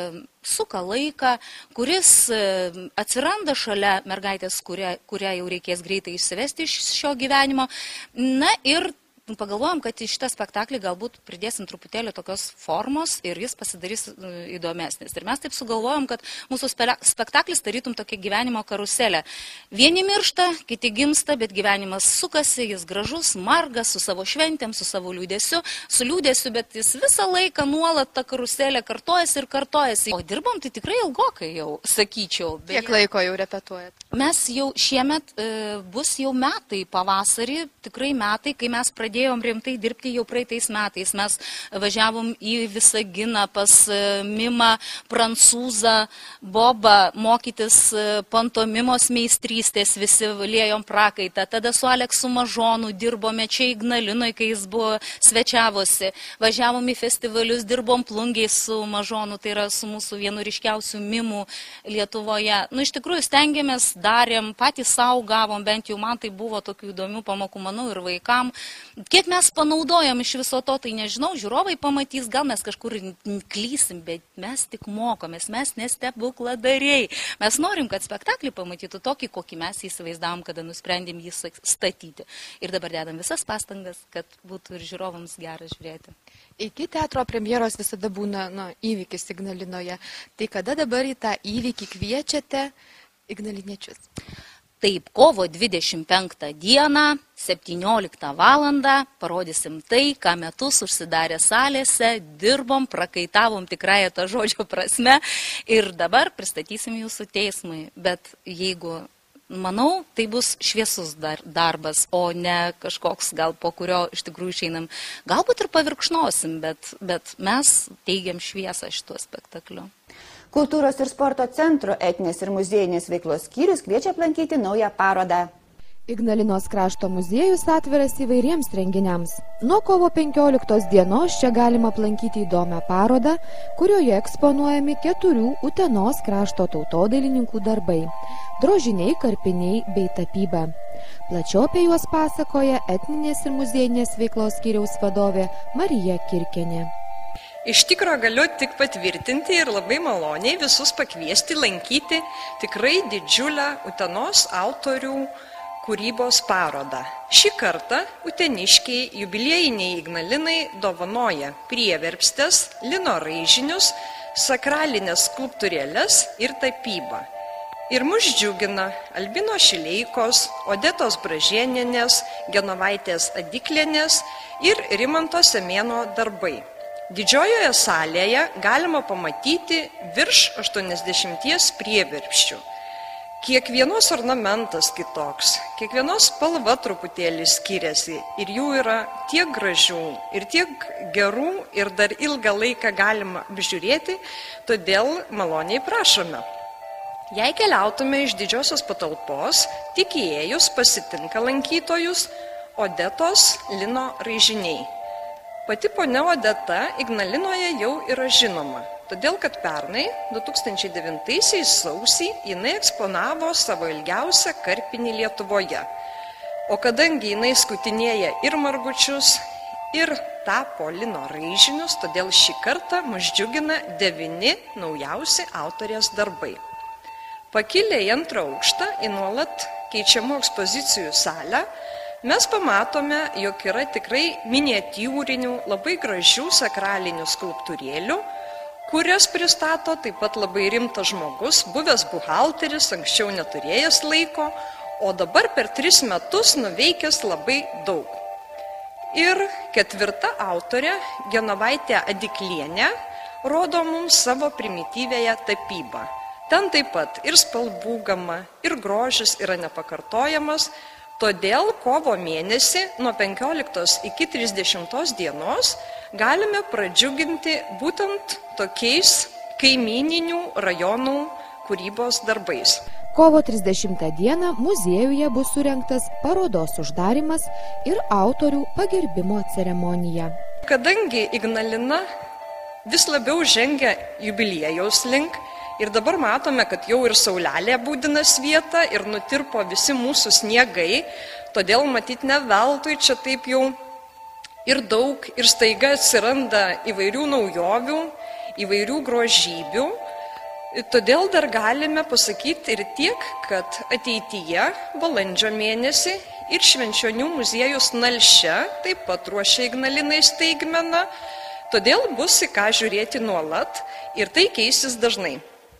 suka laiką, kuris atsiranda šalia mergaitės, kurią, kurią jau reikės greitai išsivesti iš šio gyvenimo. Na ir pagalvojom, kad į šitą spektaklį galbūt pridėsim truputėlį tokios formos ir jis pasidarys įdomesnis. Ir mes taip sugalvojom, kad mūsų spektaklis tarytum tokia gyvenimo karuselė. Vieni miršta, kiti gimsta, bet gyvenimas sukasi, jis gražus, margas, su savo šventėm, su savo liūdėsiu, su liūdėsiu, bet jis visą laiką nuolat ta karuselė kartojasi ir kartojasi. O dirbom tai tikrai ilgokai jau, sakyčiau. Beje, kiek laiko jau repetuojat? Mes jau šiemet e, bus jau metai pavasarį, tikrai metai, kai mes pradėjome Pradėjom rimtai dirbti jau praeitais metais. Mes važiavom į Visaginą pas Mimą, prancūzą, Bobą, mokytis pantomimos meistrystės, visi liejom prakaitą. Tada su Aleksu Mažonu dirbome čia Ignalinoje, kai jis buvo svečiavosi. Važiavom į festivalius, dirbom Plungiai su Mažonu, tai yra su mūsų vienu ryškiausių mimų Lietuvoje. Nu, iš tikrųjų, stengiamės, darėm, patys savo gavom, bent jau man tai buvo tokių įdomių pamokų, manau, ir vaikam. Kiek mes panaudojam iš viso to, tai nežinau, žiūrovai pamatys, gal mes kažkur klysim, bet mes tik mokomės, mes nestebukladariai. Mes norim, kad spektaklį pamatytų tokį, kokį mes įsivaizdavom, kada nusprendėm jį statyti. Ir dabar dedam visas pastangas, kad būtų ir žiūrovams gera žiūrėti. Iki teatro premjeros visada būna nu, įvykis Ignalinoje. Tai kada dabar į tą įvykį kviečiate ignaliniečius? Taip, kovo dvidešimt penktą dieną, septynioliktą valandą, parodysim tai, ką metus užsidarė salėse, dirbom, prakaitavom tikrąją tą žodžio prasme ir dabar pristatysim jūsų teismui. Bet jeigu, manau, tai bus šviesus dar, darbas, o ne kažkoks gal po kurio iš tikrųjų išeinam. Galbūt ir pavirkšnosim, bet, bet mes teigiam šviesą šituo spektakliu. Kultūros ir sporto centro etinės ir muziejinės veiklos skyrius kviečia aplankyti naują parodą. Ignalinos krašto muziejus atviras įvairiems renginiams. Nuo kovo penkioliktos dienos čia galima aplankyti įdomią parodą, kurioje eksponuojami keturių Utenos krašto tautodailininkų darbai – drožiniai, karpiniai bei tapyba. Plačiau apie juos pasakoja etninės ir muziejinės veiklos skyriaus vadovė Marija Kirkienė. Iš tikro galiu tik patvirtinti ir labai maloniai visus pakviesti lankyti tikrai didžiulę Utenos autorių kūrybos parodą. Šį kartą uteniškiai jubiliejiniai Ignalinai dovanoja prieverpstes, lino raižinius, sakralinės skulptūrėles ir tapybą. Ir mus džiugina Albino Šileikos, Odetos Bražėnienės, Genovaitės Adiklienės ir Rimanto Semėno darbai. Didžiojoje salėje galima pamatyti virš aštuoniasdešimties prieverpsčių. Kiekvienos ornamentas kitoks, kiekvienos spalva truputėlį skiriasi ir jų yra tiek gražių ir tiek gerų ir dar ilgą laiką galima apžiūrėti, todėl maloniai prašome. Jei keliautume iš didžiosios patalpos, tik įėjus pasitinka lankytojus Odetos lino raižiniai. Pati ponia Odeta Ignalinoje jau yra žinoma. Todėl, kad pernai, du tūkstančiai devintaisiais sausį, jinai eksponavo savo ilgiausią karpinį Lietuvoje. O kadangi jinai skutinėja ir margučius, ir tapo lino raižinius, todėl šį kartą mus džiugina devyni naujausi autorės darbai. Pakilę į antrą aukštą, į nuolat keičiamų ekspozicijų salę, mes pamatome, jog yra tikrai miniatiūrinių, labai gražių sakralinių skulptūrėlių, kurias pristato taip pat labai rimtas žmogus, buvęs buhalteris, anksčiau neturėjęs laiko, o dabar per tris metus nuveikęs labai daug. Ir ketvirta autorė, Genovaitė Adiklienė, rodo mums savo primityvėje tapybą. Ten taip pat ir spalvų gama, ir grožis yra nepakartojamas, todėl kovo mėnesį nuo penkioliktos iki trisdešimtos dienos galime pradžiuginti būtent tokiais kaimyninių rajonų kūrybos darbais. Kovo trisdešimtą dieną muziejuje bus surengtas parodos uždarimas ir autorių pagerbimo ceremonija. Kadangi Ignalina vis labiau žengia jubiliejaus link, ir dabar matome, kad jau ir saulelė būdina vietą ir nutirpo visi mūsų sniegai, todėl matyt ne veltui čia taip jau ir daug ir staiga atsiranda įvairių naujovių, įvairių grožybių. Todėl dar galime pasakyti ir tiek, kad ateityje, balandžio mėnesį, ir Švenčionių muziejus Nalše taip pat ruošia Ignalinai staigmeną, todėl bus į ką žiūrėti nuolat ir tai keisis dažnai.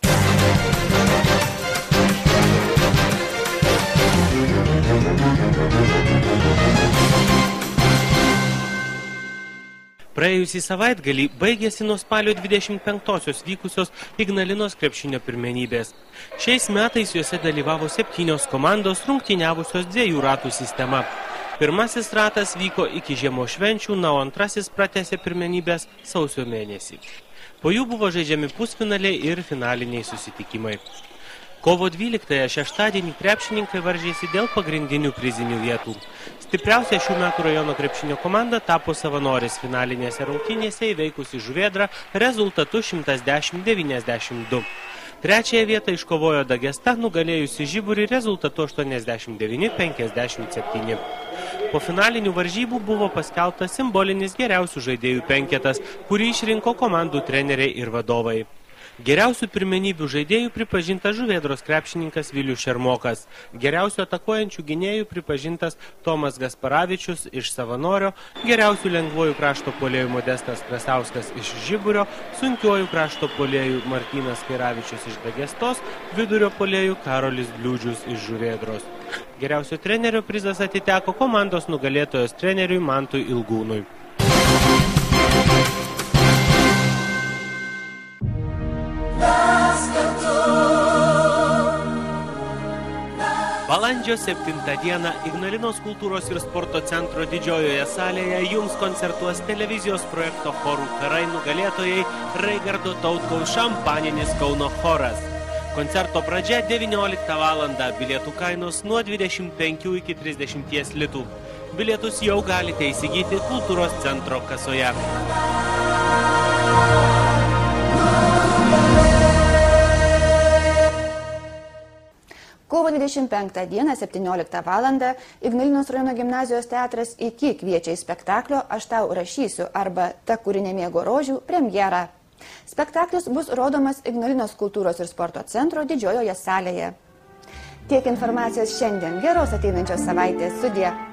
Praėjusį savaitgalį baigėsi nuo spalio dvidešimt penktosios vykusios Ignalinos krepšinio pirmenybės. Šiais metais juose dalyvavo septynios komandos rungtyniavusios dviejų ratų sistema. Pirmasis ratas vyko iki žiemos švenčių, na, o antrasis pratęsė pirmenybės sausio mėnesį. Po jų buvo žaidžiami pusfinaliai ir finaliniai susitikimai. Kovo dvyliktąją šeštadienį krepšininkai varžėsi dėl pagrindinių prizinių vietų. Stipriausia šių metų rajono krepšinio komanda tapo Savanoris finalinėse rungtynėse įveikusi Žuvėdrą rezultatu šimtas dešimt devyniasdešimt du. Trečiąją vietą iškovojo Dagesta, nugalėjusi Žiburį rezultatu aštuoniasdešimt devyni penkiasdešimt septyni. Po finalinių varžybų buvo paskelbtas simbolinis geriausių žaidėjų penketas, kurį išrinko komandų treneriai ir vadovai. Geriausių pirmenybių žaidėjų pripažintas Žuvėdros krepšininkas Vilius Šermokas. Geriausių atakuojančių gynėjų pripažintas Tomas Gasparavičius iš Savanorio, geriausių lengvojų krašto puolėjų Modestas Krasauskas iš Žiburio, sunkiojų krašto puolėjų Martynas Kairavičius iš Dagestos, vidurio puolėjų Karolis Bliūdžius iš Žuvėdros. Geriausio trenerio prizas atiteko komandos nugalėtojos treneriui Mantui Ilgūnui. Balandžio septintą dieną Ignalinos kultūros ir sporto centro didžiojoje salėje jums koncertuos televizijos projekto Chorų karai nugalėtojai Raigardo Tautkaus šampaninis Kauno choras. Koncerto pradžia devynioliktą valandą, bilietų kainos nuo dvidešimt penkių iki trisdešimties litų. Bilietus jau galite įsigyti kultūros centro kasoje. Kovo dvidešimt penktą dieną, septynioliktą valandą, Ignalinos rajono gimnazijos teatras Iki kviečia į spektaklio Aš tau rašysiu arba Ta, kuri nemėgo rožių premjerą. Spektaklis bus rodomas Ignalinos kultūros ir sporto centro didžiojoje salėje. Tiek informacijos šiandien. Geros ateinančios savaitės. Sudie.